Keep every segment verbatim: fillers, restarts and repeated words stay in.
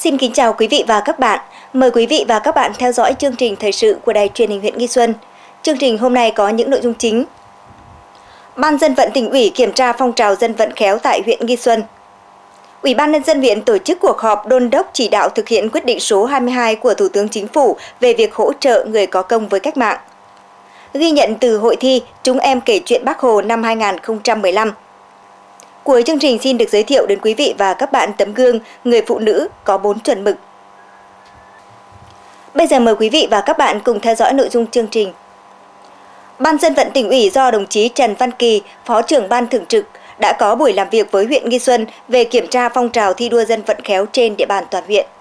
Xin kính chào quý vị và các bạn. Mời quý vị và các bạn theo dõi chương trình thời sự của Đài Truyền hình huyện Nghi Xuân. Chương trình hôm nay có những nội dung chính. Ban dân vận tỉnh ủy kiểm tra phong trào dân vận khéo tại huyện Nghi Xuân. Ủy ban nhân dân huyện tổ chức cuộc họp đôn đốc chỉ đạo thực hiện quyết định số hai mươi hai của Thủ tướng Chính phủ về việc hỗ trợ người có công với cách mạng. Ghi nhận từ hội thi Chúng em kể chuyện Bác Hồ năm hai nghìn không trăm mười lăm. Cuối chương trình xin được giới thiệu đến quý vị và các bạn tấm gương người phụ nữ có bốn chuẩn mực. Bây giờ mời quý vị và các bạn cùng theo dõi nội dung chương trình. Ban dân vận tỉnh ủy do đồng chí Trần Văn Kỳ, Phó trưởng Ban Thường trực, đã có buổi làm việc với huyện Nghi Xuân về kiểm tra phong trào thi đua dân vận khéo trên địa bàn toàn huyện.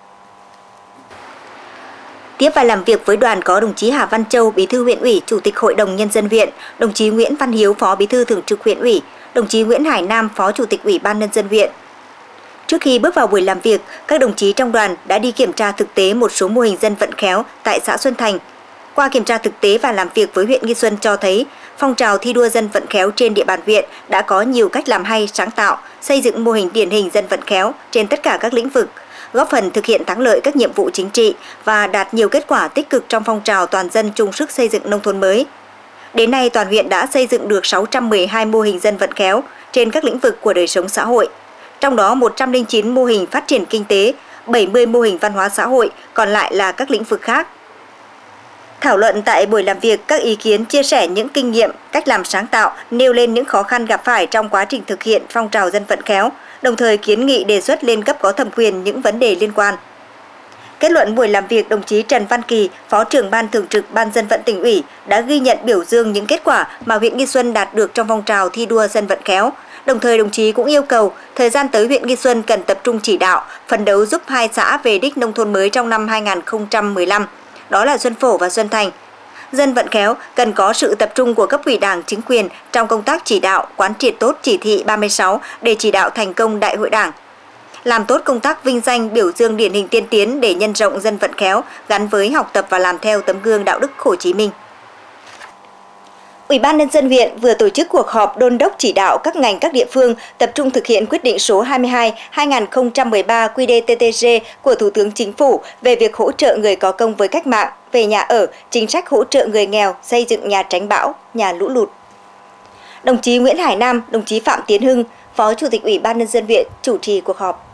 Tiếp và làm việc với đoàn có đồng chí Hà Văn Châu, Bí thư huyện ủy, Chủ tịch Hội đồng Nhân dân huyện, đồng chí Nguyễn Văn Hiếu, Phó Bí thư Thường trực huyện ủy, đồng chí Nguyễn Hải Nam, Phó Chủ tịch Ủy ban Nhân dân huyện. Trước khi bước vào buổi làm việc, các đồng chí trong đoàn đã đi kiểm tra thực tế một số mô hình dân vận khéo tại xã Xuân Thành. Qua kiểm tra thực tế và làm việc với huyện Nghi Xuân cho thấy, phong trào thi đua dân vận khéo trên địa bàn huyện đã có nhiều cách làm hay, sáng tạo, xây dựng mô hình điển hình dân vận khéo trên tất cả các lĩnh vực, góp phần thực hiện thắng lợi các nhiệm vụ chính trị và đạt nhiều kết quả tích cực trong phong trào toàn dân chung sức xây dựng nông thôn mới. Đến nay, toàn huyện đã xây dựng được sáu trăm mười hai mô hình dân vận khéo trên các lĩnh vực của đời sống xã hội, trong đó một trăm lẻ chín mô hình phát triển kinh tế, bảy mươi mô hình văn hóa xã hội, còn lại là các lĩnh vực khác. Thảo luận tại buổi làm việc, các ý kiến chia sẻ những kinh nghiệm, cách làm sáng tạo, nêu lên những khó khăn gặp phải trong quá trình thực hiện phong trào dân vận khéo, đồng thời kiến nghị đề xuất lên cấp có thẩm quyền những vấn đề liên quan. Kết luận buổi làm việc, đồng chí Trần Văn Kỳ, Phó trưởng Ban Thường trực Ban dân vận tỉnh ủy đã ghi nhận biểu dương những kết quả mà huyện Nghi Xuân đạt được trong phong trào thi đua dân vận khéo. Đồng thời đồng chí cũng yêu cầu thời gian tới huyện Nghi Xuân cần tập trung chỉ đạo, phấn đấu giúp hai xã về đích nông thôn mới trong năm hai nghìn không trăm mười lăm, đó là Xuân Phổ và Xuân Thành. Dân vận khéo cần có sự tập trung của cấp ủy Đảng, chính quyền trong công tác chỉ đạo, quán triệt tốt chỉ thị ba mươi sáu để chỉ đạo thành công Đại hội Đảng. Làm tốt công tác vinh danh, biểu dương điển hình tiên tiến để nhân rộng dân vận khéo gắn với học tập và làm theo tấm gương đạo đức Hồ Chí Minh. Ủy ban nhân dân huyện vừa tổ chức cuộc họp đôn đốc chỉ đạo các ngành các địa phương tập trung thực hiện quyết định số hai mươi hai trên hai nghìn không trăm mười ba Q D T T G của Thủ tướng Chính phủ về việc hỗ trợ người có công với cách mạng, về nhà ở, chính sách hỗ trợ người nghèo, xây dựng nhà tránh bão, nhà lũ lụt. Đồng chí Nguyễn Hải Nam, đồng chí Phạm Tiến Hưng, Phó Chủ tịch Ủy ban nhân dân huyện chủ trì cuộc họp.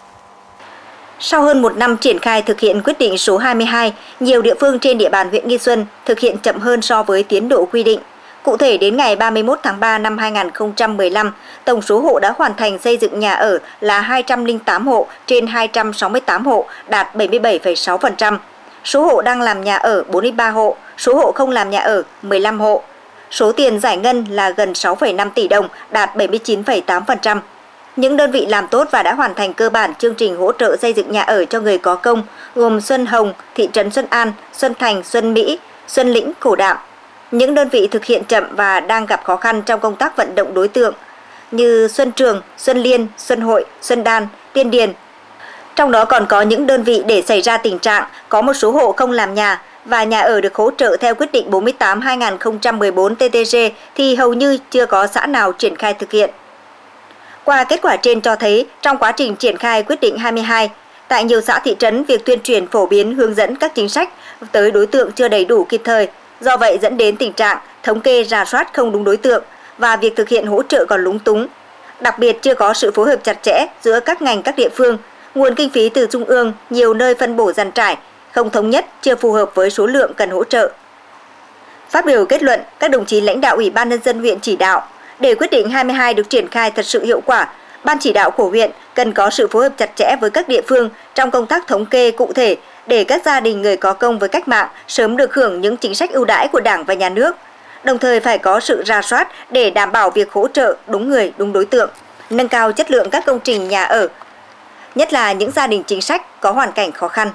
Sau hơn một năm triển khai thực hiện quyết định số hai mươi hai, nhiều địa phương trên địa bàn huyện Nghi Xuân thực hiện chậm hơn so với tiến độ quy định. Cụ thể, đến ngày ba mươi mốt tháng ba năm hai nghìn không trăm mười lăm, tổng số hộ đã hoàn thành xây dựng nhà ở là hai trăm lẻ tám hộ trên hai trăm sáu mươi tám hộ, đạt bảy mươi bảy phẩy sáu phần trăm. Số hộ đang làm nhà ở bốn mươi ba hộ, số hộ không làm nhà ở mười lăm hộ. Số tiền giải ngân là gần sáu phẩy năm tỷ đồng, đạt bảy mươi chín phẩy tám phần trăm. Những đơn vị làm tốt và đã hoàn thành cơ bản chương trình hỗ trợ xây dựng nhà ở cho người có công gồm Xuân Hồng, thị trấn Xuân An, Xuân Thành, Xuân Mỹ, Xuân Lĩnh, Cổ Đạm. Những đơn vị thực hiện chậm và đang gặp khó khăn trong công tác vận động đối tượng như Xuân Trường, Xuân Liên, Xuân Hội, Xuân Đan, Tiên Điền. Trong đó còn có những đơn vị để xảy ra tình trạng có một số hộ không làm nhà và nhà ở được hỗ trợ theo quyết định bốn mươi tám trên hai nghìn không trăm mười bốn T T G thì hầu như chưa có xã nào triển khai thực hiện. Qua kết quả trên cho thấy, trong quá trình triển khai quyết định hai mươi hai, tại nhiều xã thị trấn việc tuyên truyền phổ biến hướng dẫn các chính sách tới đối tượng chưa đầy đủ kịp thời. Do vậy dẫn đến tình trạng thống kê rà soát không đúng đối tượng và việc thực hiện hỗ trợ còn lúng túng. Đặc biệt chưa có sự phối hợp chặt chẽ giữa các ngành các địa phương, nguồn kinh phí từ trung ương nhiều nơi phân bổ dàn trải, không thống nhất, chưa phù hợp với số lượng cần hỗ trợ. Phát biểu kết luận, các đồng chí lãnh đạo Ủy ban nhân dân huyện chỉ đạo để quyết định hai mươi hai được triển khai thật sự hiệu quả, Ban chỉ đạo của huyện cần có sự phối hợp chặt chẽ với các địa phương trong công tác thống kê cụ thể để các gia đình người có công với cách mạng sớm được hưởng những chính sách ưu đãi của Đảng và Nhà nước. Đồng thời phải có sự rà soát để đảm bảo việc hỗ trợ đúng người, đúng đối tượng, nâng cao chất lượng các công trình nhà ở, nhất là những gia đình chính sách có hoàn cảnh khó khăn.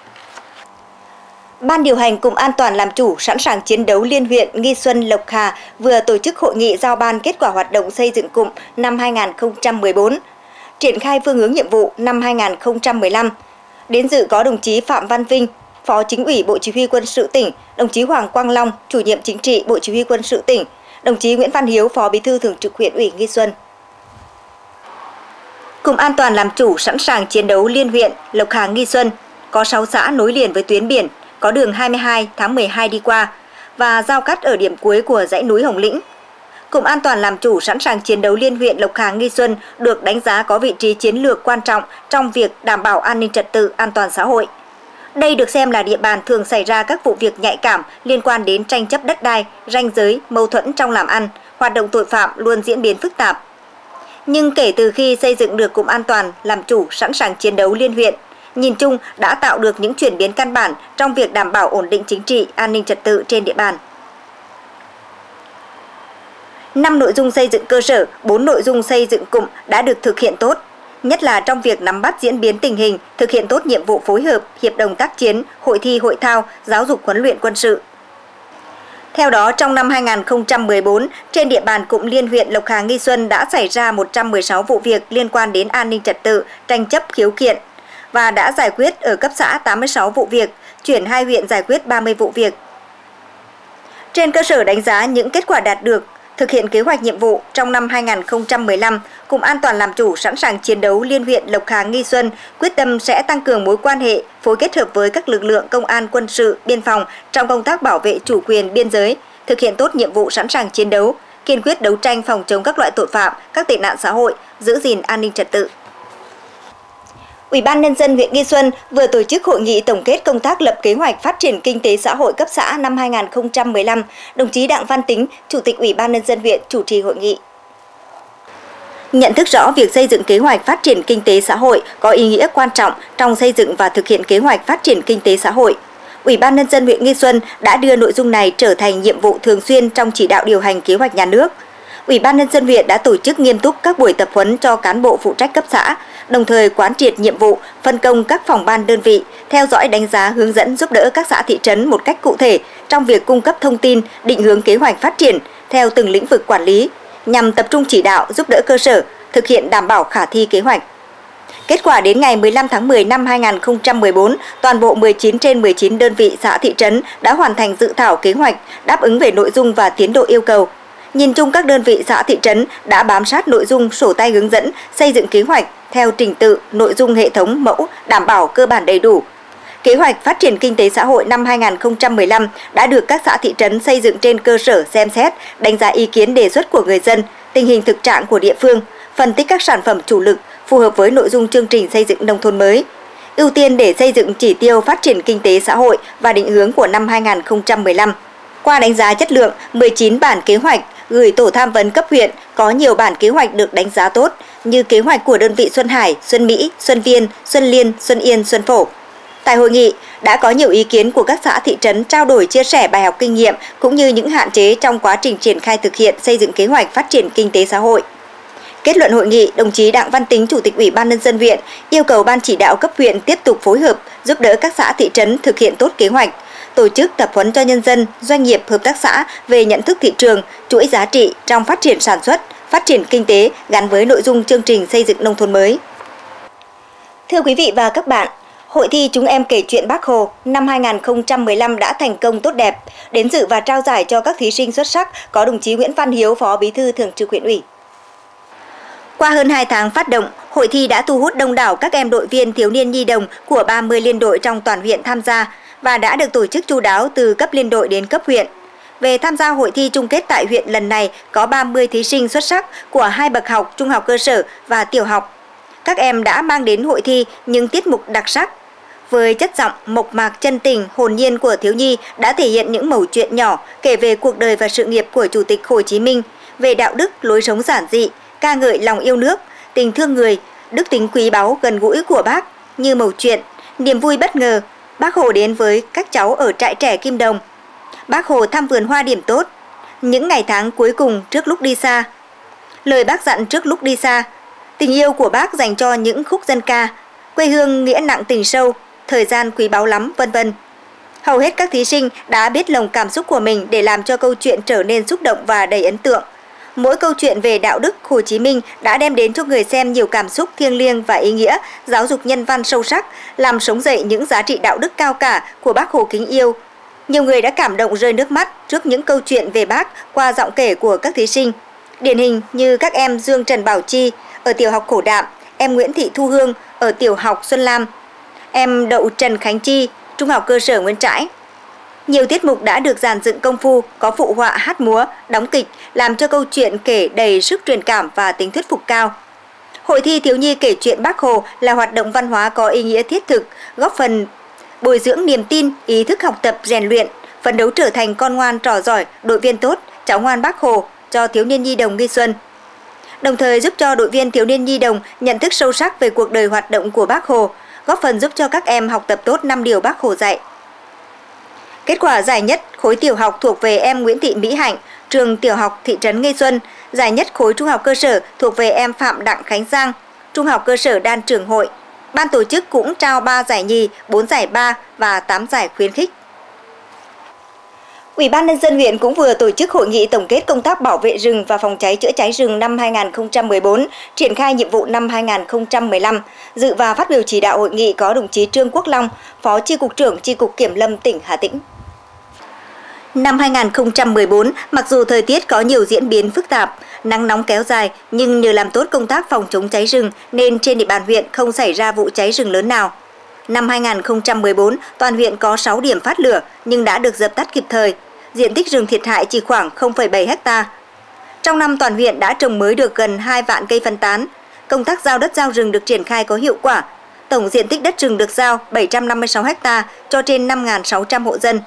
Ban điều hành Cụm An toàn làm chủ sẵn sàng chiến đấu liên huyện Nghi Xuân Lộc Hà vừa tổ chức hội nghị giao ban kết quả hoạt động xây dựng cụm năm hai nghìn không trăm mười bốn, triển khai phương hướng nhiệm vụ năm hai nghìn không trăm mười lăm. Đến dự có đồng chí Phạm Văn Vinh, Phó Chính ủy Bộ Chỉ huy Quân sự tỉnh, đồng chí Hoàng Quang Long, Chủ nhiệm Chính trị Bộ Chỉ huy Quân sự tỉnh, đồng chí Nguyễn Văn Hiếu, Phó Bí thư Thường trực huyện ủy Nghi Xuân. Cụm An toàn làm chủ sẵn sàng chiến đấu liên huyện Lộc Hà Nghi Xuân, có sáu xã nối liền với tuyến biển, có đường hai mươi hai tháng mười hai đi qua và giao cắt ở điểm cuối của dãy núi Hồng Lĩnh. Cụm An toàn làm chủ sẵn sàng chiến đấu liên huyện Lộc Hà Nghi Xuân được đánh giá có vị trí chiến lược quan trọng trong việc đảm bảo an ninh trật tự, an toàn xã hội. Đây được xem là địa bàn thường xảy ra các vụ việc nhạy cảm liên quan đến tranh chấp đất đai, ranh giới, mâu thuẫn trong làm ăn, hoạt động tội phạm luôn diễn biến phức tạp. Nhưng kể từ khi xây dựng được cụm an toàn làm chủ sẵn sàng chiến đấu liên huyện, nhìn chung đã tạo được những chuyển biến căn bản trong việc đảm bảo ổn định chính trị, an ninh trật tự trên địa bàn. năm nội dung xây dựng cơ sở, bốn nội dung xây dựng cụm đã được thực hiện tốt, nhất là trong việc nắm bắt diễn biến tình hình, thực hiện tốt nhiệm vụ phối hợp, hiệp đồng tác chiến, hội thi hội thao, giáo dục huấn luyện quân sự. Theo đó, trong năm hai nghìn không trăm mười bốn, trên địa bàn cụm liên huyện Lộc Hà Nghi Xuân đã xảy ra một trăm mười sáu vụ việc liên quan đến an ninh trật tự, tranh chấp khiếu kiện và đã giải quyết ở cấp xã tám mươi sáu vụ việc, chuyển hai huyện giải quyết ba mươi vụ việc. Trên cơ sở đánh giá những kết quả đạt được, thực hiện kế hoạch nhiệm vụ trong năm hai nghìn không trăm mười lăm, Cụm An toàn làm chủ sẵn sàng chiến đấu liên huyện Lộc Hà Nghi Xuân quyết tâm sẽ tăng cường mối quan hệ, phối kết hợp với các lực lượng công an, quân sự, biên phòng trong công tác bảo vệ chủ quyền biên giới, thực hiện tốt nhiệm vụ sẵn sàng chiến đấu, kiên quyết đấu tranh phòng chống các loại tội phạm, các tệ nạn xã hội, giữ gìn an ninh trật tự. Ủy ban Nhân dân huyện Nghi Xuân vừa tổ chức hội nghị tổng kết công tác lập kế hoạch phát triển kinh tế xã hội cấp xã năm hai nghìn không trăm mười lăm. Đồng chí Đặng Văn Tính, Chủ tịch Ủy ban Nhân dân huyện chủ trì hội nghị. Nhận thức rõ việc xây dựng kế hoạch phát triển kinh tế xã hội có ý nghĩa quan trọng trong xây dựng và thực hiện kế hoạch phát triển kinh tế xã hội. Ủy ban Nhân dân huyện Nghi Xuân đã đưa nội dung này trở thành nhiệm vụ thường xuyên trong chỉ đạo điều hành kế hoạch nhà nước. Ủy ban Nhân dân huyện đã tổ chức nghiêm túc các buổi tập huấn cho cán bộ phụ trách cấp xã, đồng thời quán triệt nhiệm vụ, phân công các phòng ban đơn vị, theo dõi đánh giá hướng dẫn giúp đỡ các xã thị trấn một cách cụ thể trong việc cung cấp thông tin, định hướng kế hoạch phát triển theo từng lĩnh vực quản lý, nhằm tập trung chỉ đạo giúp đỡ cơ sở, thực hiện đảm bảo khả thi kế hoạch. Kết quả đến ngày mười lăm tháng mười năm hai nghìn không trăm mười bốn, toàn bộ mười chín trên mười chín đơn vị xã thị trấn đã hoàn thành dự thảo kế hoạch, đáp ứng về nội dung và tiến độ yêu cầu. Nhìn chung các đơn vị xã thị trấn đã bám sát nội dung sổ tay hướng dẫn, xây dựng kế hoạch theo trình tự, nội dung hệ thống mẫu, đảm bảo cơ bản đầy đủ. Kế hoạch phát triển kinh tế xã hội năm hai nghìn không trăm mười lăm đã được các xã thị trấn xây dựng trên cơ sở xem xét, đánh giá ý kiến đề xuất của người dân, tình hình thực trạng của địa phương, phân tích các sản phẩm chủ lực phù hợp với nội dung chương trình xây dựng nông thôn mới, ưu tiên để xây dựng chỉ tiêu phát triển kinh tế xã hội và định hướng của năm hai nghìn không trăm mười lăm. Qua đánh giá chất lượng, mười chín bản kế hoạch gửi tổ tham vấn cấp huyện có nhiều bản kế hoạch được đánh giá tốt như kế hoạch của đơn vị Xuân Hải, Xuân Mỹ, Xuân Viên, Xuân Liên, Xuân Yên, Xuân Phổ. Tại hội nghị, đã có nhiều ý kiến của các xã thị trấn trao đổi chia sẻ bài học kinh nghiệm cũng như những hạn chế trong quá trình triển khai thực hiện xây dựng kế hoạch phát triển kinh tế xã hội. Kết luận hội nghị, đồng chí Đặng Văn Tính, Chủ tịch Ủy ban Nhân dân huyện yêu cầu Ban chỉ đạo cấp huyện tiếp tục phối hợp giúp đỡ các xã thị trấn thực hiện tốt kế hoạch, tổ chức tập huấn cho nhân dân, doanh nghiệp, hợp tác xã về nhận thức thị trường, chuỗi giá trị trong phát triển sản xuất, phát triển kinh tế gắn với nội dung chương trình xây dựng nông thôn mới. Thưa quý vị và các bạn, Hội thi Chúng em kể chuyện Bác Hồ năm hai nghìn không trăm mười lăm đã thành công tốt đẹp. Đến dự và trao giải cho các thí sinh xuất sắc có đồng chí Nguyễn Văn Hiếu, Phó Bí thư Thường trực Huyện ủy. Qua hơn hai tháng phát động, hội thi đã thu hút đông đảo các em đội viên thiếu niên nhi đồng của ba mươi liên đội trong toàn huyện tham gia và đã được tổ chức chu đáo từ cấp liên đội đến cấp huyện. Về tham gia hội thi chung kết tại huyện lần này có ba mươi thí sinh xuất sắc của hai bậc học trung học cơ sở và tiểu học. Các em đã mang đến hội thi những tiết mục đặc sắc. Với chất giọng mộc mạc chân tình, hồn nhiên của thiếu nhi đã thể hiện những mẩu chuyện nhỏ kể về cuộc đời và sự nghiệp của Chủ tịch Hồ Chí Minh, về đạo đức, lối sống giản dị, ca ngợi lòng yêu nước, tình thương người, đức tính quý báu gần gũi của Bác như mẩu chuyện, niềm vui bất ngờ, Bác Hồ đến với các cháu ở trại trẻ Kim Đồng, Bác Hồ thăm vườn hoa điểm tốt, những ngày tháng cuối cùng trước lúc đi xa, lời Bác dặn trước lúc đi xa, tình yêu của Bác dành cho những khúc dân ca, quê hương nghĩa nặng tình sâu, thời gian quý báu lắm, vân vân. Hầu hết các thí sinh đã biết lồng cảm xúc của mình để làm cho câu chuyện trở nên xúc động và đầy ấn tượng. Mỗi câu chuyện về đạo đức Hồ Chí Minh đã đem đến cho người xem nhiều cảm xúc thiêng liêng và ý nghĩa, giáo dục nhân văn sâu sắc, làm sống dậy những giá trị đạo đức cao cả của Bác Hồ kính yêu. Nhiều người đã cảm động rơi nước mắt trước những câu chuyện về Bác qua giọng kể của các thí sinh. Điển hình như các em Dương Trần Bảo Chi ở tiểu học Cổ Đạm, em Nguyễn Thị Thu Hương ở tiểu học Xuân Lam, em Đậu Trần Khánh Chi, trung học cơ sở Nguyễn Trãi. Nhiều tiết mục đã được dàn dựng công phu, có phụ họa hát múa, đóng kịch, làm cho câu chuyện kể đầy sức truyền cảm và tính thuyết phục cao. Hội thi thiếu nhi kể chuyện Bác Hồ là hoạt động văn hóa có ý nghĩa thiết thực, góp phần bồi dưỡng niềm tin, ý thức học tập, rèn luyện, phấn đấu trở thành con ngoan trò giỏi, đội viên tốt, cháu ngoan Bác Hồ cho thiếu niên nhi đồng Nghi Xuân. Đồng thời giúp cho đội viên thiếu niên nhi đồng nhận thức sâu sắc về cuộc đời hoạt động của Bác Hồ, góp phần giúp cho các em học tập tốt năm điều Bác Hồ dạy. Kết quả giải nhất khối tiểu học thuộc về em Nguyễn Thị Mỹ Hạnh, trường tiểu học thị trấn Nghi Xuân. Giải nhất khối trung học cơ sở thuộc về em Phạm Đặng Khánh Giang, trung học cơ sở Đan Trường Hội. Ban tổ chức cũng trao ba giải nhì, bốn giải ba và tám giải khuyến khích. Ủy ban nhân dân huyện cũng vừa tổ chức hội nghị tổng kết công tác bảo vệ rừng và phòng cháy chữa cháy rừng năm hai nghìn không trăm mười bốn, triển khai nhiệm vụ năm hai nghìn không trăm mười lăm. Dự và phát biểu chỉ đạo hội nghị có đồng chí Trương Quốc Long, Phó Chi cục trưởng Chi cục Kiểm lâm tỉnh Hà Tĩnh. Năm hai nghìn không trăm mười bốn, mặc dù thời tiết có nhiều diễn biến phức tạp, nắng nóng kéo dài, nhưng nhờ làm tốt công tác phòng chống cháy rừng nên trên địa bàn huyện không xảy ra vụ cháy rừng lớn nào. Năm hai nghìn không trăm mười bốn, toàn huyện có sáu điểm phát lửa nhưng đã được dập tắt kịp thời. Diện tích rừng thiệt hại chỉ khoảng không phẩy bảy héc ta. Trong năm toàn huyện đã trồng mới được gần hai vạn cây phân tán. Công tác giao đất giao rừng được triển khai có hiệu quả. Tổng diện tích đất rừng được giao bảy trăm năm mươi sáu héc ta cho trên năm nghìn sáu trăm hộ dân.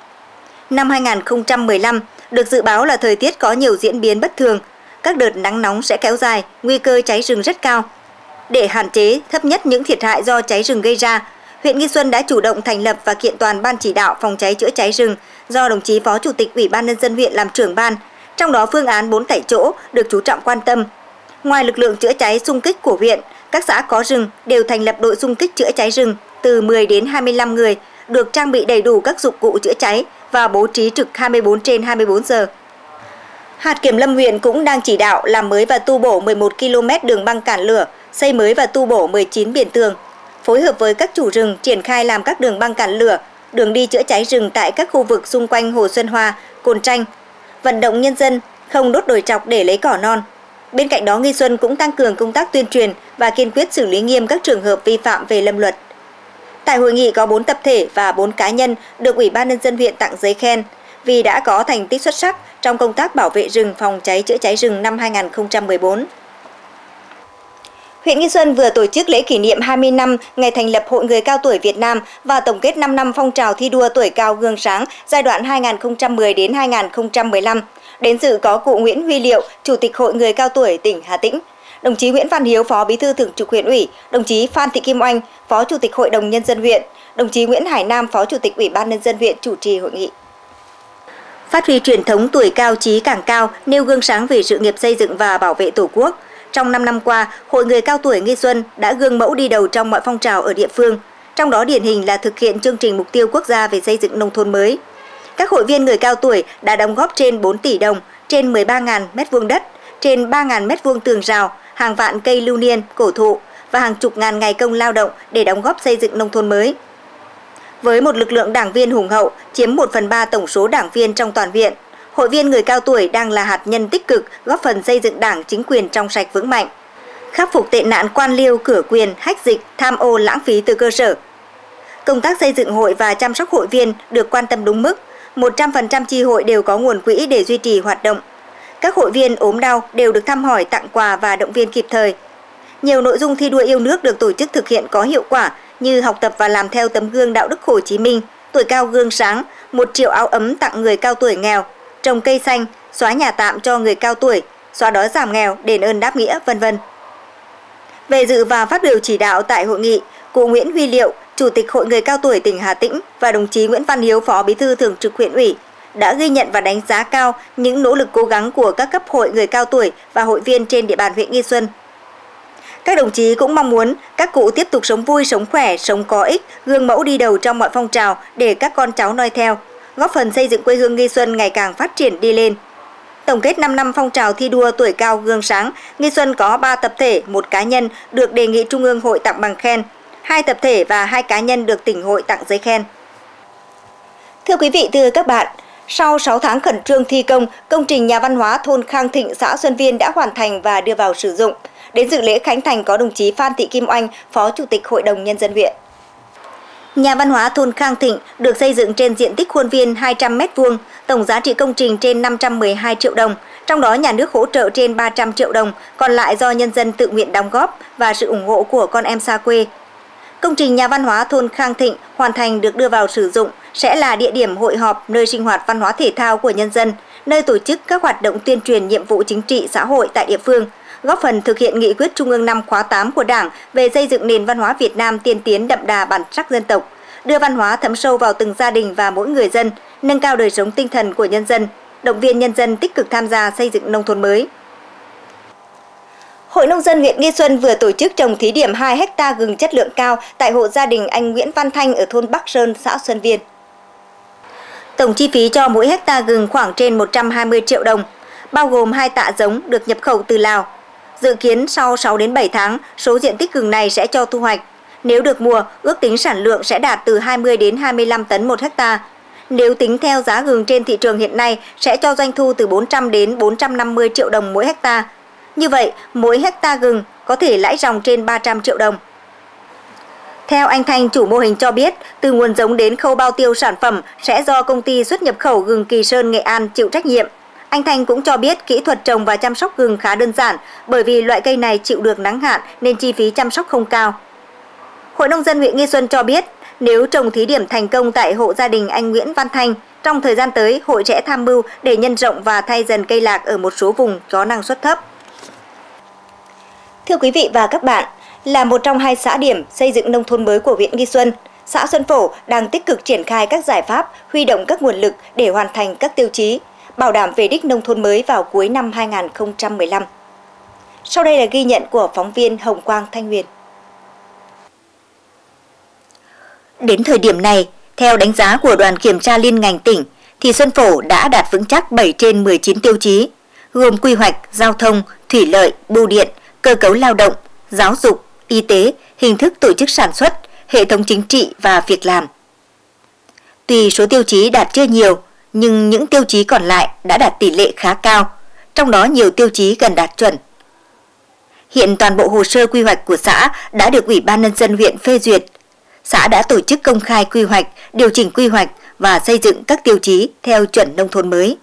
Năm hai nghìn không trăm mười lăm, được dự báo là thời tiết có nhiều diễn biến bất thường. Các đợt nắng nóng sẽ kéo dài, nguy cơ cháy rừng rất cao. Để hạn chế thấp nhất những thiệt hại do cháy rừng gây ra, huyện Nghi Xuân đã chủ động thành lập và kiện toàn ban chỉ đạo phòng cháy chữa cháy rừng do đồng chí Phó Chủ tịch Ủy ban nhân dân huyện làm trưởng ban. Trong đó phương án bốn tại chỗ được chú trọng quan tâm. Ngoài lực lượng chữa cháy xung kích của huyện, các xã có rừng đều thành lập đội xung kích chữa cháy rừng từ mười đến hai mươi lăm người, được trang bị đầy đủ các dụng cụ chữa cháy và bố trí trực hai mươi bốn trên hai mươi bốn giờ. Hạt Kiểm lâm huyện cũng đang chỉ đạo làm mới và tu bổ mười một ki lô mét đường băng cản lửa, xây mới và tu bổ mười chín biển tường, phối hợp với các chủ rừng triển khai làm các đường băng cản lửa, đường đi chữa cháy rừng tại các khu vực xung quanh Hồ Xuân Hoa, Cồn Tranh, vận động nhân dân không đốt đồi trọc để lấy cỏ non. Bên cạnh đó, Nghi Xuân cũng tăng cường công tác tuyên truyền và kiên quyết xử lý nghiêm các trường hợp vi phạm về lâm luật. Tại hội nghị có bốn tập thể và bốn cá nhân được Ủy ban nhân dân huyện tặng giấy khen vì đã có thành tích xuất sắc trong công tác bảo vệ rừng, phòng cháy chữa cháy rừng năm hai nghìn không trăm mười bốn. Huyện Nghi Xuân vừa tổ chức lễ kỷ niệm hai mươi năm ngày thành lập Hội Người Cao Tuổi Việt Nam và tổng kết năm năm phong trào thi đua tuổi cao gương sáng giai đoạn hai nghìn không trăm mười đến hai nghìn không trăm mười lăm. Đến dự có cụ Nguyễn Huy Liệu, Chủ tịch Hội Người Cao Tuổi tỉnh Hà Tĩnh, đồng chí Nguyễn Văn Hiếu, Phó Bí thư Thường trực huyện ủy, đồng chí Phan Thị Kim Oanh, Phó Chủ tịch Hội đồng Nhân dân huyện, đồng chí Nguyễn Hải Nam, Phó Chủ tịch Ủy ban nhân dân huyện chủ trì hội nghị. Phát huy truyền thống tuổi cao chí càng cao, nêu gương sáng về sự nghiệp xây dựng và bảo vệ Tổ quốc. Trong năm năm qua, Hội Người Cao Tuổi Nghi Xuân đã gương mẫu đi đầu trong mọi phong trào ở địa phương, trong đó điển hình là thực hiện chương trình mục tiêu quốc gia về xây dựng nông thôn mới. Các hội viên người cao tuổi đã đóng góp trên bốn tỷ đồng, trên mười ba nghìn mét vuông đất, trên ba nghìn mét vuông tường rào, hàng vạn cây lưu niên, cổ thụ và hàng chục ngàn ngày công lao động để đóng góp xây dựng nông thôn mới. Với một lực lượng đảng viên hùng hậu, chiếm một phần ba tổng số đảng viên trong toàn viện, hội viên người cao tuổi đang là hạt nhân tích cực góp phần xây dựng đảng chính quyền trong sạch vững mạnh, khắc phục tệ nạn quan liêu, cửa quyền, hách dịch, tham ô lãng phí từ cơ sở. Công tác xây dựng hội và chăm sóc hội viên được quan tâm đúng mức, một trăm phần trăm chi hội đều có nguồn quỹ để duy trì hoạt động. Các hội viên ốm đau đều được thăm hỏi, tặng quà và động viên kịp thời. Nhiều nội dung thi đua yêu nước được tổ chức thực hiện có hiệu quả như học tập và làm theo tấm gương đạo đức Hồ Chí Minh, tuổi cao gương sáng, một triệu áo ấm tặng người cao tuổi nghèo, trồng cây xanh, xóa nhà tạm cho người cao tuổi, xóa đói giảm nghèo, đền ơn đáp nghĩa, vân vân. Về dự và phát biểu chỉ đạo tại hội nghị, cụ Nguyễn Huy Liệu, Chủ tịch Hội Người Cao Tuổi tỉnh Hà Tĩnh và đồng chí Nguyễn Văn Hiếu, Phó Bí thư Thường trực huyện ủy đã ghi nhận và đánh giá cao những nỗ lực cố gắng của các cấp hội người cao tuổi và hội viên trên địa bàn huyện Nghi Xuân. Các đồng chí cũng mong muốn các cụ tiếp tục sống vui, sống khỏe, sống có ích, gương mẫu đi đầu trong mọi phong trào để các con cháu noi theo, góp phần xây dựng quê hương Nghi Xuân ngày càng phát triển đi lên. Tổng kết năm năm phong trào thi đua tuổi cao gương sáng, Nghi Xuân có ba tập thể, một cá nhân được đề nghị Trung ương Hội tặng bằng khen, hai tập thể và hai cá nhân được tỉnh hội tặng giấy khen. Thưa quý vị, thưa các bạn, sau sáu tháng khẩn trương thi công, công trình nhà văn hóa thôn Khang Thịnh, xã Xuân Viên đã hoàn thành và đưa vào sử dụng. Đến dự lễ khánh thành có đồng chí Phan Thị Kim Oanh, Phó Chủ tịch Hội đồng Nhân dân huyện. Nhà văn hóa thôn Khang Thịnh được xây dựng trên diện tích khuôn viên hai trăm mét vuông, tổng giá trị công trình trên năm trăm mười hai triệu đồng, trong đó nhà nước hỗ trợ trên ba trăm triệu đồng, còn lại do nhân dân tự nguyện đóng góp và sự ủng hộ của con em xa quê. Công trình nhà văn hóa thôn Khang Thịnh hoàn thành được đưa vào sử dụng sẽ là địa điểm hội họp, nơi sinh hoạt văn hóa thể thao của nhân dân, nơi tổ chức các hoạt động tuyên truyền nhiệm vụ chính trị xã hội tại địa phương, góp phần thực hiện nghị quyết Trung ương năm khóa tám của Đảng về xây dựng nền văn hóa Việt Nam tiên tiến đậm đà bản sắc dân tộc, đưa văn hóa thấm sâu vào từng gia đình và mỗi người dân, nâng cao đời sống tinh thần của nhân dân, động viên nhân dân tích cực tham gia xây dựng nông thôn mới. Hội Nông dân huyện Nghi Xuân vừa tổ chức trồng thí điểm hai héc ta gừng chất lượng cao tại hộ gia đình anh Nguyễn Văn Thanh ở thôn Bắc Sơn, xã Xuân Viên. Tổng chi phí cho mỗi héc ta gừng khoảng trên một trăm hai mươi triệu đồng, bao gồm hai tạ giống được nhập khẩu từ Lào. Dự kiến sau sáu đến bảy tháng, số diện tích gừng này sẽ cho thu hoạch. Nếu được mùa, ước tính sản lượng sẽ đạt từ hai mươi đến hai mươi lăm tấn một hecta. Nếu tính theo giá gừng trên thị trường hiện nay, sẽ cho doanh thu từ bốn trăm đến bốn trăm năm mươi triệu đồng mỗi hecta. Như vậy, mỗi hecta gừng có thể lãi ròng trên ba trăm triệu đồng. Theo anh Thanh, chủ mô hình cho biết, từ nguồn giống đến khâu bao tiêu sản phẩm sẽ do công ty xuất nhập khẩu gừng Kỳ Sơn, Nghệ An chịu trách nhiệm. Anh Thanh cũng cho biết kỹ thuật trồng và chăm sóc gừng khá đơn giản, bởi vì loại cây này chịu được nắng hạn nên chi phí chăm sóc không cao. Hội Nông dân huyện Nghi Xuân cho biết, nếu trồng thí điểm thành công tại hộ gia đình anh Nguyễn Văn Thanh, trong thời gian tới, hội sẽ tham mưu để nhân rộng và thay dần cây lạc ở một số vùng có năng suất thấp. Thưa quý vị và các bạn, là một trong hai xã điểm xây dựng nông thôn mới của huyện Nghi Xuân, xã Xuân Phổ đang tích cực triển khai các giải pháp, huy động các nguồn lực để hoàn thành các tiêu chí, bảo đảm về đích nông thôn mới vào cuối năm hai nghìn không trăm mười lăm. Sau đây là ghi nhận của phóng viên Hồng Quang, Thanh Huyền. Đến thời điểm này, theo đánh giá của đoàn kiểm tra liên ngành tỉnh, thì Xuân Phổ đã đạt vững chắc bảy trên mười chín tiêu chí, gồm quy hoạch, giao thông, thủy lợi, bưu điện, cơ cấu lao động, giáo dục, y tế, hình thức tổ chức sản xuất, hệ thống chính trị và việc làm. Tuy số tiêu chí đạt chưa nhiều, nhưng những tiêu chí còn lại đã đạt tỷ lệ khá cao, trong đó nhiều tiêu chí gần đạt chuẩn. Hiện toàn bộ hồ sơ quy hoạch của xã đã được Ủy ban Nhân dân huyện phê duyệt. Xã đã tổ chức công khai quy hoạch, điều chỉnh quy hoạch và xây dựng các tiêu chí theo chuẩn nông thôn mới.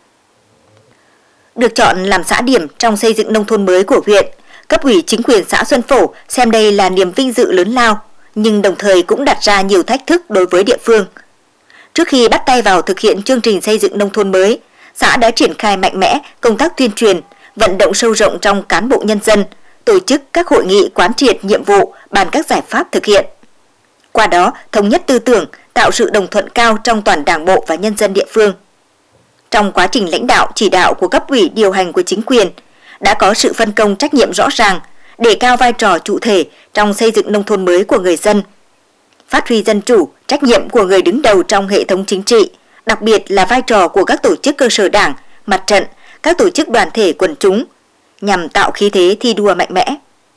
Được chọn làm xã điểm trong xây dựng nông thôn mới của huyện, cấp ủy chính quyền xã Xuân Phổ xem đây là niềm vinh dự lớn lao, nhưng đồng thời cũng đặt ra nhiều thách thức đối với địa phương. Trước khi bắt tay vào thực hiện chương trình xây dựng nông thôn mới, xã đã triển khai mạnh mẽ công tác tuyên truyền, vận động sâu rộng trong cán bộ nhân dân, tổ chức các hội nghị quán triệt nhiệm vụ, bàn các giải pháp thực hiện. Qua đó, thống nhất tư tưởng, tạo sự đồng thuận cao trong toàn Đảng bộ và nhân dân địa phương. Trong quá trình lãnh đạo, chỉ đạo của cấp ủy điều hành của chính quyền, đã có sự phân công trách nhiệm rõ ràng, đề cao vai trò chủ thể trong xây dựng nông thôn mới của người dân, phát huy dân chủ, trách nhiệm của người đứng đầu trong hệ thống chính trị, đặc biệt là vai trò của các tổ chức cơ sở đảng, mặt trận, các tổ chức đoàn thể quần chúng, nhằm tạo khí thế thi đua mạnh mẽ.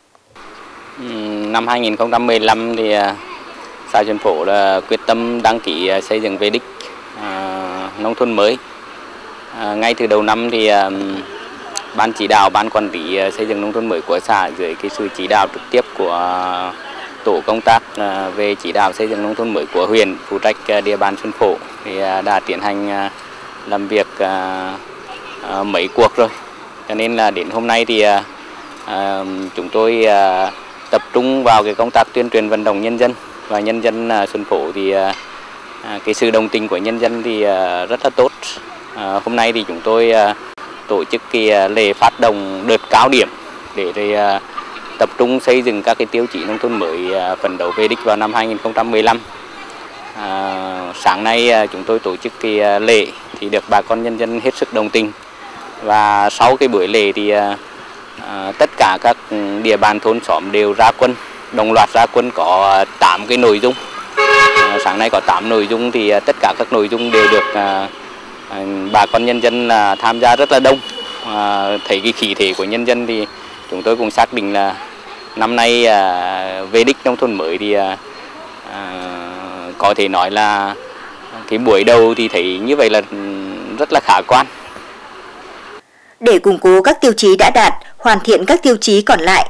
Năm hai nghìn không trăm mười lăm thì xã Xuân Phổ là quyết tâm đăng ký xây dựng về đích à, nông thôn mới. À, ngay từ đầu năm thì à, ban chỉ đạo, ban quản lý xây dựng nông thôn mới của xã dưới cái sự chỉ đạo trực tiếp của tổ công tác à, về chỉ đạo xây dựng nông thôn mới của huyện phụ trách à, địa bàn Xuân Phổ thì à, đã tiến hành à, làm việc à, à, mấy cuộc rồi. Cho nên là đến hôm nay thì à, à, chúng tôi à, tập trung vào cái công tác tuyên truyền vận động nhân dân, và nhân dân à, Xuân Phổ thì à, cái sự đồng tình của nhân dân thì à, rất là tốt. À, hôm nay thì chúng tôi à, tổ chức cái lễ phát động đợt cao điểm để rồi, à, tập trung xây dựng các cái tiêu chí nông thôn mới à, phấn đấu về đích vào năm hai nghìn không trăm mười lăm. À, sáng nay à, chúng tôi tổ chức cái à, lễ thì được bà con nhân dân hết sức đồng tình, và sau cái buổi lễ thì à, à, tất cả các địa bàn thôn xóm đều ra quân, đồng loạt ra quân có tám cái nội dung. À, sáng nay có tám nội dung thì à, tất cả các nội dung đều được à, à, bà con nhân dân à, tham gia rất là đông. À, thấy cái khí thế của nhân dân thì chúng tôi cũng xác định là năm nay à, về đích nông thôn mới thì à, à, có thể nói là cái buổi đầu thì thấy như vậy là rất là khả quan. Để củng cố các tiêu chí đã đạt, hoàn thiện các tiêu chí còn lại,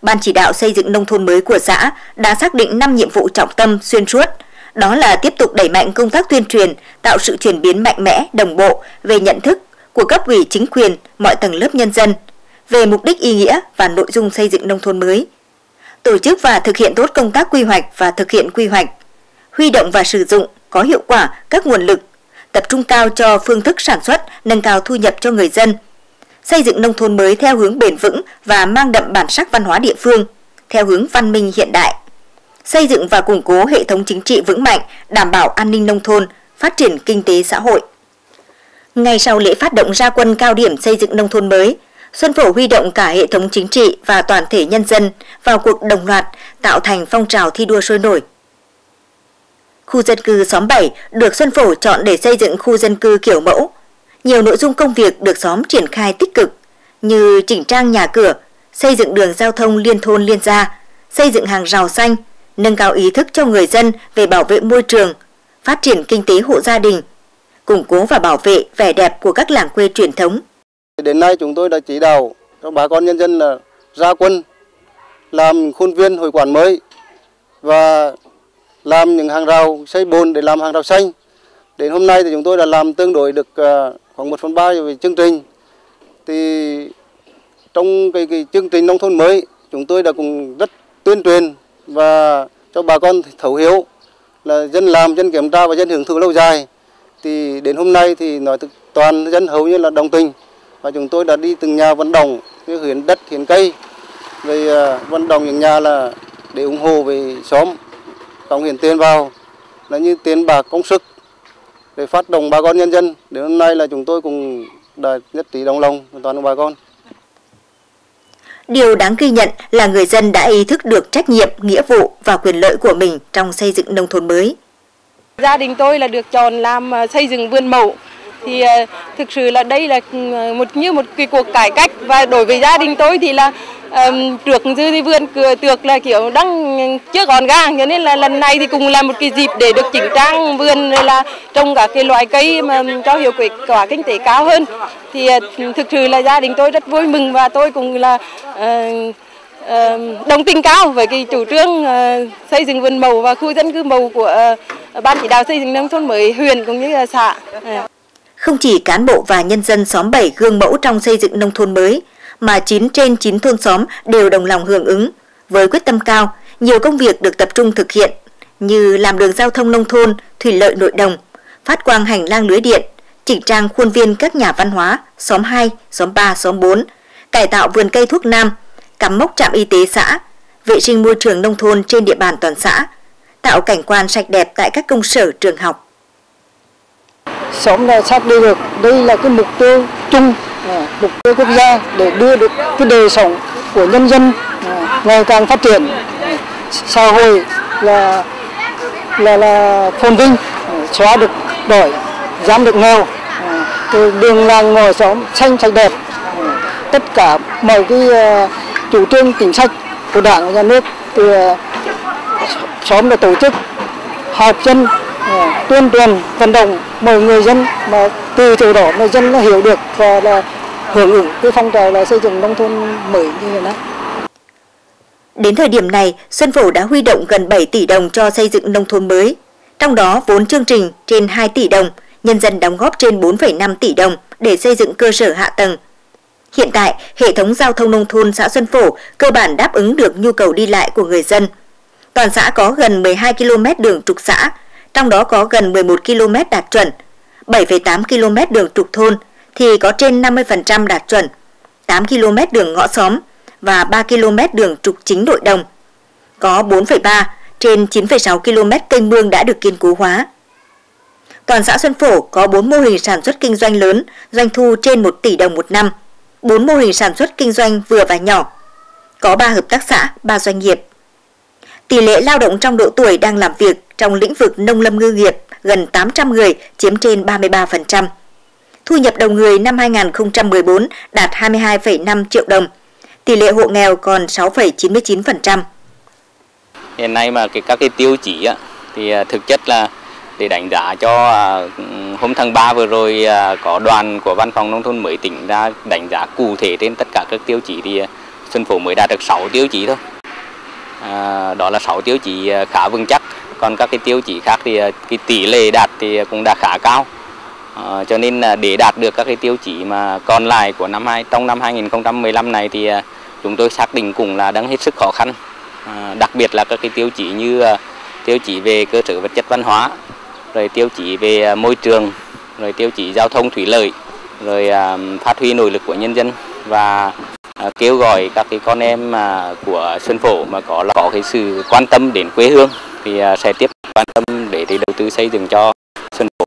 Ban chỉ đạo xây dựng nông thôn mới của xã đã xác định năm nhiệm vụ trọng tâm xuyên suốt. Đó là tiếp tục đẩy mạnh công tác tuyên truyền, tạo sự chuyển biến mạnh mẽ, đồng bộ về nhận thức của cấp ủy chính quyền, mọi tầng lớp nhân dân về mục đích, ý nghĩa và nội dung xây dựng nông thôn mới. Tổ chức và thực hiện tốt công tác quy hoạch và thực hiện quy hoạch, huy động và sử dụng có hiệu quả các nguồn lực, tập trung cao cho phương thức sản xuất, nâng cao thu nhập cho người dân, xây dựng nông thôn mới theo hướng bền vững và mang đậm bản sắc văn hóa địa phương, theo hướng văn minh hiện đại, xây dựng và củng cố hệ thống chính trị vững mạnh, đảm bảo an ninh nông thôn, phát triển kinh tế xã hội. Ngay sau lễ phát động ra quân cao điểm xây dựng nông thôn mới, Xuân Phổ huy động cả hệ thống chính trị và toàn thể nhân dân vào cuộc đồng loạt, tạo thành phong trào thi đua sôi nổi. Khu dân cư xóm bảy được Xuân Phổ chọn để xây dựng khu dân cư kiểu mẫu. Nhiều nội dung công việc được xóm triển khai tích cực như chỉnh trang nhà cửa, xây dựng đường giao thông liên thôn liên gia, xây dựng hàng rào xanh, nâng cao ý thức cho người dân về bảo vệ môi trường, phát triển kinh tế hộ gia đình, củng cố và bảo vệ vẻ đẹp của các làng quê truyền thống. Đến nay chúng tôi đã chỉ đạo cho bà con nhân dân là ra quân làm khuôn viên hội quản mới và làm những hàng rào xây bồn để làm hàng rào xanh. Đến hôm nay thì chúng tôi đã làm tương đối được khoảng một phần ba về chương trình. Thì trong cái, cái chương trình nông thôn mới chúng tôi đã cũng rất tuyên truyền và cho bà con thấu hiểu là dân làm, dân kiểm tra và dân hưởng thụ lâu dài. Thì đến hôm nay thì nói toàn dân hầu như là đồng tình và chúng tôi đã đi từng nhà vận động, như hiến đất, hiến cây, về vận động những nhà là để ủng hộ về xóm, cộng hiến tiền vào là như tiền bạc công sức để phát động bà con nhân dân. Đến hôm nay là chúng tôi cũng đã nhất trí đồng lòng với toàn bà con. Điều đáng ghi nhận là người dân đã ý thức được trách nhiệm, nghĩa vụ và quyền lợi của mình trong xây dựng nông thôn mới. Gia đình tôi là được chọn làm xây dựng vườn mẫu. Thì uh, thực sự là đây là một như một cái cuộc cải cách, và đối với gia đình tôi thì là um, trước dư thì vườn cửa tược là kiểu đang chưa gọn gàng, cho nên là lần này thì cũng là một cái dịp để được chỉnh trang vườn, là trồng các cái loại cây mà cho hiệu quả kinh tế cao hơn. Thì uh, thực sự là gia đình tôi rất vui mừng và tôi cũng là uh, uh, đồng tình cao với cái chủ trương uh, xây dựng vườn mẫu và khu dân cư mẫu của uh, Ban chỉ đạo xây dựng nông thôn mới huyện cũng như là xã. Uh. Không chỉ cán bộ và nhân dân xóm bảy gương mẫu trong xây dựng nông thôn mới, mà chín trên chín thôn xóm đều đồng lòng hưởng ứng. Với quyết tâm cao, nhiều công việc được tập trung thực hiện như làm đường giao thông nông thôn, thủy lợi nội đồng, phát quang hành lang lưới điện, chỉnh trang khuôn viên các nhà văn hóa, xóm hai, xóm ba, xóm bốn, cải tạo vườn cây thuốc nam, cắm mốc trạm y tế xã, vệ sinh môi trường nông thôn trên địa bàn toàn xã, tạo cảnh quan sạch đẹp tại các công sở, trường học. Xóm đã xác định được đây là cái mục tiêu chung, mục tiêu quốc gia để đưa được cái đời sống của nhân dân ngày càng phát triển, xã hội là là là phồn vinh, xóa được đói, giảm được nghèo, từ đường làng ngõ xóm xanh sạch đẹp. Tất cả mọi cái chủ trương chính sách của Đảng và Nhà nước thì xóm đã tổ chức họp dân, tuyên truyền vận động mọi người dân, mà từ từ đó người dân nó hiểu được và là hưởng ứng cái phong trào là xây dựng nông thôn mới như thế này. Đến thời điểm này, Xuân Phổ đã huy động gần bảy tỷ đồng cho xây dựng nông thôn mới. Trong đó vốn chương trình trên hai tỷ đồng, nhân dân đóng góp trên bốn phẩy năm tỷ đồng để xây dựng cơ sở hạ tầng. Hiện tại, hệ thống giao thông nông thôn xã Xuân Phổ cơ bản đáp ứng được nhu cầu đi lại của người dân. Toàn xã có gần mười hai ki lô mét đường trục xã, trong đó có gần mười một ki lô mét đạt chuẩn, bảy phẩy tám ki lô mét đường trục thôn thì có trên năm mươi phần trăm đạt chuẩn, tám ki lô mét đường ngõ xóm và ba ki lô mét đường trục chính nội đồng. Có bốn phẩy ba trên chín phẩy sáu ki lô mét kênh mương đã được kiên cố hóa. Toàn xã Xuân Phổ có bốn mô hình sản xuất kinh doanh lớn, doanh thu trên một tỷ đồng một năm, bốn mô hình sản xuất kinh doanh vừa và nhỏ. Có ba hợp tác xã, ba doanh nghiệp. Tỷ lệ lao động trong độ tuổi đang làm việc trong lĩnh vực nông lâm ngư nghiệp gần tám trăm người, chiếm trên ba mươi ba phần trăm. Thu nhập đầu người năm hai nghìn không trăm mười bốn đạt hai mươi hai phẩy năm triệu đồng. Tỷ lệ hộ nghèo còn sáu phẩy chín mươi chín phần trăm. Hiện nay mà cái các cái tiêu chí á, thì thực chất là để đánh giá cho hôm tháng ba vừa rồi có đoàn của Văn phòng Nông thôn mới tỉnh ra đánh giá cụ thể trên tất cả các tiêu chí, thì Xuân Phổ mới đạt được sáu tiêu chí thôi. À, đó là sáu tiêu chí khá vững chắc, còn các cái tiêu chí khác thì cái tỷ lệ đạt thì cũng đã khá cao. À, cho nên là để đạt được các cái tiêu chí mà còn lại của năm hai trong năm hai nghìn không trăm mười lăm này thì chúng tôi xác định cũng là đang hết sức khó khăn. À, đặc biệt là các cái tiêu chí như tiêu chí về cơ sở vật chất văn hóa, rồi tiêu chí về môi trường, rồi tiêu chí giao thông thủy lợi, rồi à, phát huy nội lực của nhân dân và à, kêu gọi các cái con em à, của Xuân Phổ mà có là có cái sự quan tâm đến quê hương thì à, sẽ tiếp tục quan tâm để thì đầu tư xây dựng cho Xuân Phổ.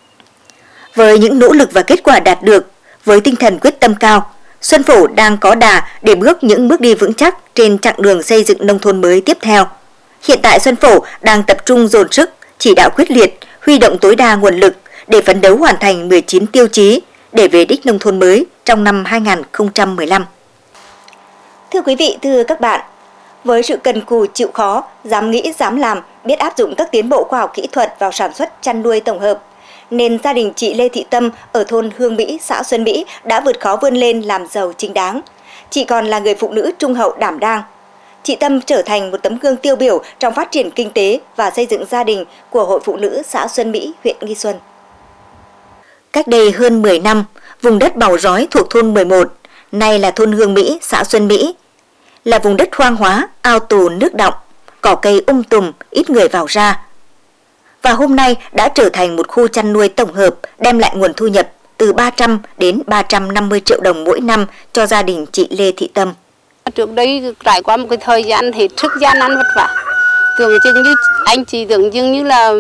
Với những nỗ lực và kết quả đạt được, với tinh thần quyết tâm cao, Xuân Phổ đang có đà để bước những bước đi vững chắc trên chặng đường xây dựng nông thôn mới tiếp theo. Hiện tại Xuân Phổ đang tập trung dồn sức, chỉ đạo quyết liệt, huy động tối đa nguồn lực để phấn đấu hoàn thành mười chín tiêu chí để về đích nông thôn mới trong năm hai nghìn không trăm mười lăm. Thưa quý vị, thưa các bạn, với sự cần cù chịu khó, dám nghĩ, dám làm, biết áp dụng các tiến bộ khoa học kỹ thuật vào sản xuất chăn nuôi tổng hợp, nên gia đình chị Lê Thị Tâm ở thôn Hương Mỹ, xã Xuân Mỹ đã vượt khó vươn lên làm giàu chính đáng. Chị còn là người phụ nữ trung hậu đảm đang. Chị Tâm trở thành một tấm gương tiêu biểu trong phát triển kinh tế và xây dựng gia đình của Hội Phụ Nữ xã Xuân Mỹ, huyện Nghi Xuân. Cách đây hơn mười năm, vùng đất Bào Rói thuộc thôn mười một, nay là thôn Hương Mỹ, xã Xuân Mỹ, là vùng đất hoang hóa, ao tù nước đọng, cỏ cây um tùm, ít người vào ra. Và hôm nay đã trở thành một khu chăn nuôi tổng hợp đem lại nguồn thu nhập từ ba trăm đến ba trăm năm mươi triệu đồng mỗi năm cho gia đình chị Lê Thị Tâm. Trước đây trải qua một cái thời gian hết sức gian nan vất vả, tưởng chừng như anh chị tưởng chừng như là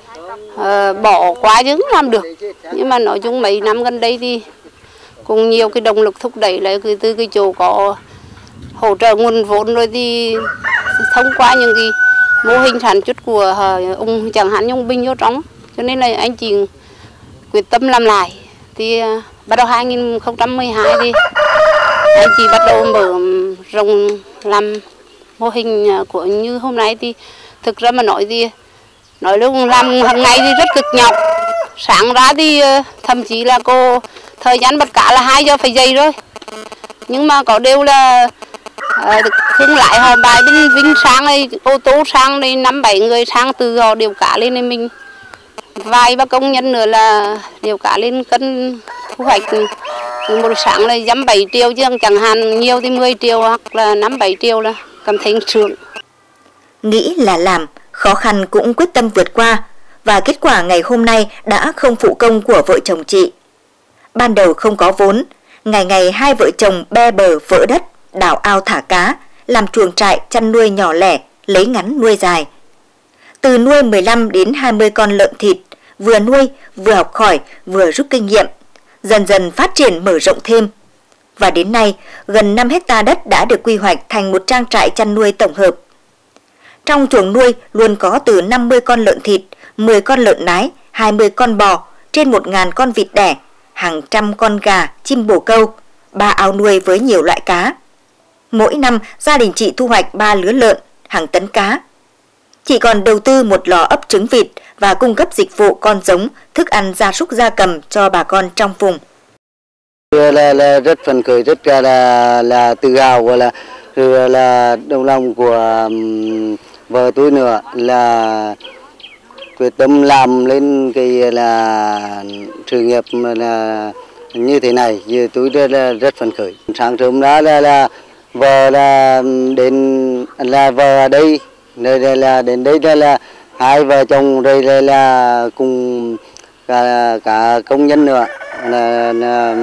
uh, bỏ quá chứ không làm được, nhưng mà nói chung mấy năm gần đây thì cũng nhiều cái động lực thúc đẩy lại từ cái chỗ có hỗ trợ nguồn vốn, rồi thì thông qua những cái mô hình sản xuất của ông chẳng hạn như ông Bình vô trong, cho nên là anh chị quyết tâm làm lại. Thì uh, bắt đầu hai nghìn không trăm mười hai thì anh chị bắt đầu mở rộng làm mô hình của như hôm nay. Thì thực ra mà nói thì nói lúc làm hàng ngày thì rất cực nhọc, sáng ra thì uh, thậm chí là cô thời gian bắt cá là hai giờ phải dậy rồi, nhưng mà có điều là thương lại họ bài bên Vinh sang này, ô tô sang này, năm bảy người sang từ họ điều cá lên, nên mình vài ba công nhân nữa là điều cá lên cân thu hoạch một sáng là dăm bảy triệu, chứ chẳng hạn nhiều thì mười triệu hoặc là năm bảy triệu là cảm thấy sướng. Nghĩ là làm, khó khăn cũng quyết tâm vượt qua, và kết quả ngày hôm nay đã không phụ công của vợ chồng chị. Ban đầu không có vốn, ngày ngày hai vợ chồng be bờ vỡ đất, đào ao thả cá, làm chuồng trại chăn nuôi nhỏ lẻ, lấy ngắn nuôi dài. Từ nuôi mười lăm đến hai mươi con lợn thịt, vừa nuôi, vừa học hỏi, vừa rút kinh nghiệm, dần dần phát triển mở rộng thêm. Và đến nay, gần năm hecta đất đã được quy hoạch thành một trang trại chăn nuôi tổng hợp. Trong chuồng nuôi luôn có từ năm mươi con lợn thịt, mười con lợn nái, hai mươi con bò, trên một nghìn con vịt đẻ, hàng trăm con gà, chim bồ câu, ba ao nuôi với nhiều loại cá. Mỗi năm, gia đình chị thu hoạch ba lứa lợn, hàng tấn cá. Chị còn đầu tư một lò ấp trứng vịt và cung cấp dịch vụ con giống, thức ăn gia súc gia cầm cho bà con trong vùng. Là, là rất phấn khởi, rất là là, là tự hào và là là, là đồng lòng của um, vợ tôi nữa, là quyết tâm làm lên cái là sự nghiệp là như thế này, như tôi rất là rất phấn khởi. Sáng sớm đó là là vợ là đến là vợ ở đây, đây là, là đến đây là, là hai vợ chồng đây là, là cùng cả, cả công nhân nữa là, là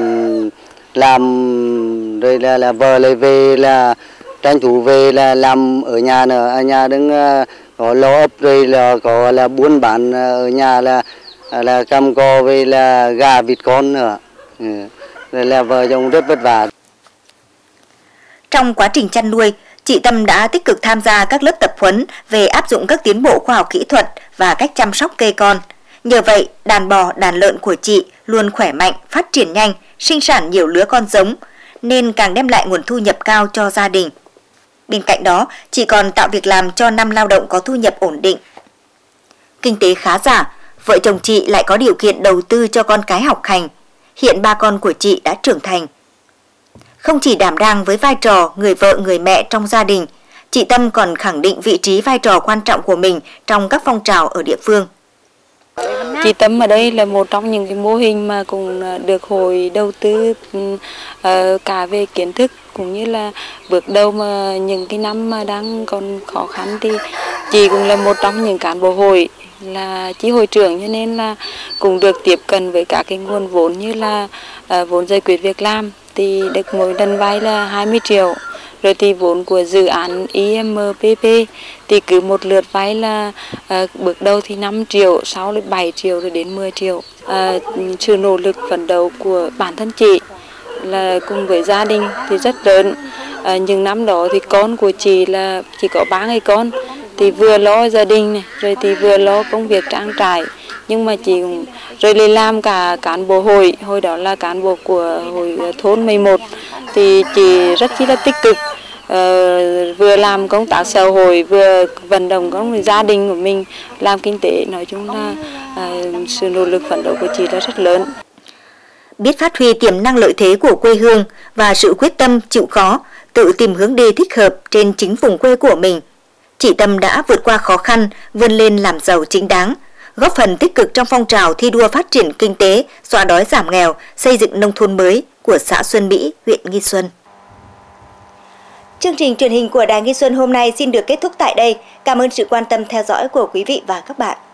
làm, rồi là, là vợ lại về là tranh thủ về là làm ở nhà nữa, ở nhà đứng có lo ấp, rồi là có là buôn bán ở nhà là là cam co về là gà vịt con nữa, rồi là vợ chồng rất vất vả. Trong quá trình chăn nuôi, chị Tâm đã tích cực tham gia các lớp tập huấn về áp dụng các tiến bộ khoa học kỹ thuật và cách chăm sóc cây con. Nhờ vậy, đàn bò, đàn lợn của chị luôn khỏe mạnh, phát triển nhanh, sinh sản nhiều lứa con giống, nên càng đem lại nguồn thu nhập cao cho gia đình. Bên cạnh đó, chị còn tạo việc làm cho năm lao động có thu nhập ổn định. Kinh tế khá giả, vợ chồng chị lại có điều kiện đầu tư cho con cái học hành. Hiện ba con của chị đã trưởng thành. Không chỉ đảm đang với vai trò người vợ người mẹ trong gia đình, chị Tâm còn khẳng định vị trí vai trò quan trọng của mình trong các phong trào ở địa phương. Chị Tâm ở đây là một trong những cái mô hình mà cũng được hội đầu tư uh, cả về kiến thức cũng như là bước đầu mà những cái năm mà đang còn khó khăn thì chị cũng là một trong những cán bộ hội, là chi hội trưởng, cho nên là cũng được tiếp cận với các cái nguồn vốn như là uh, vốn giải quyết việc làm thì được mỗi lần vay là hai mươi triệu. Rồi thì vốn của dự án i em pê pê thì cứ một lượt vay là à, bước đầu thì năm triệu, sau là bảy triệu rồi đến mười triệu. À, sự nỗ lực phấn đấu của bản thân chị là cùng với gia đình thì rất lớn. À, những năm đó thì con của chị là chỉ có ba người con, thì vừa lo gia đình này, rồi thì vừa lo công việc trang trại. Nhưng mà chị cũng rồi lại làm cả cán bộ hội, hồi đó là cán bộ của hội thôn mười một, thì chị rất chi là tích cực, uh, vừa làm công tác xã hội, vừa vận động công gia đình của mình làm kinh tế. Nói chung là uh, sự nỗ lực phấn đấu của chị là rất lớn. Biết phát huy tiềm năng lợi thế của quê hương và sự quyết tâm chịu khó, tự tìm hướng đi thích hợp trên chính vùng quê của mình, chị Tâm đã vượt qua khó khăn, vươn lên làm giàu chính đáng, góp phần tích cực trong phong trào thi đua phát triển kinh tế, xóa đói giảm nghèo, xây dựng nông thôn mới của xã Xuân Mỹ, huyện Nghi Xuân. Chương trình truyền hình của Đài Nghi Xuân hôm nay xin được kết thúc tại đây. Cảm ơn sự quan tâm theo dõi của quý vị và các bạn.